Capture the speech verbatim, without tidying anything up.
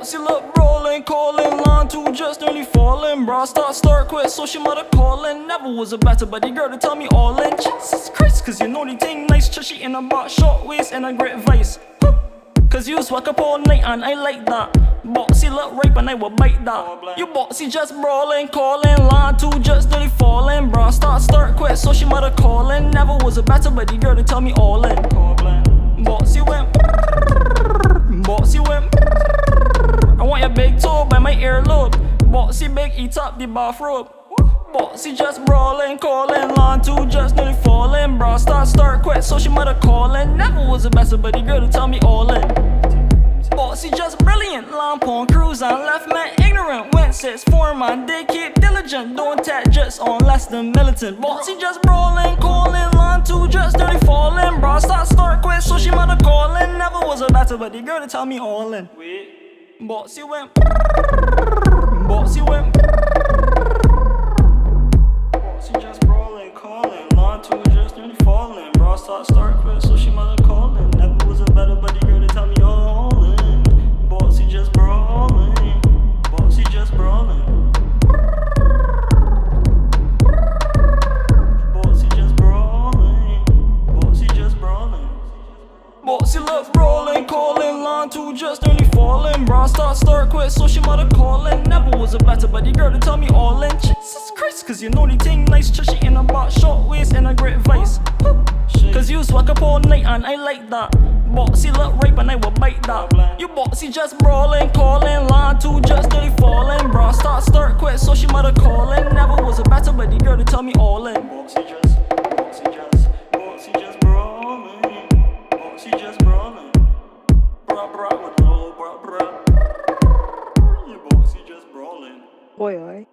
Bossy look brawling, calling, line two just nearly falling. Bra start, start, quit, so she mother calling. Never was a better buddy girl to tell me all in. Jesus Christ, cause you know the thing nice, chushy in a box, short waist and a great vice. Cause you swag up all night and I like that. Bossy look rape and I will bite that. You bossy just brawling, calling, line two just nearly falling. Bra start, start, quit, so she mother calling. Never was a better buddy girl to tell me all in. Bossy went, bossy went. I want your big toe by my earlobe. Bossy big eat up the bathrobe. Bossy just brawling, calling, line two just nearly falling. Bra start, start, quit, so she mother calling. Never was a better buddy girl to tell me all in. Bossy just brilliant, line porn, cruise and left man ignorant. Went six, four man, they keep diligent. Don't tap just on less than militant. Bossy just brawling, calling, line two just nearly falling. Bra start, start, quit, so she mother calling. Never was a better buddy girl to tell me all in. Bossy went, bossy went. Bossy just brawling, calling, line two just nearly falling. Bra start, start, quit, so she mother calling. Never was a better buddy girl to tell me all in. Bossy just brawling, bossy just brawling. Bossy just brawling, bossy just brawling. Bossy look brawling, calling, line two just nearly falling. Bra start, start, quit, so she mother calling. Never was a better buddy girl to tell me all in. Jesus Christ, cause you know the thing nice, chushy in a box, short waist and a great vice. Cause you swag up all night and I like that. Bossy look rape and I will bite that. You bossy just brawling, calling, line two just nearly falling. Bra start, start, quit, so she mother calling. Never was a better buddy girl to tell me all in. Bossy just, bossy just, bossy just brawling, bossy just brawling. Bra bra with the little bra bra. You bossy just brawling. Oi oi.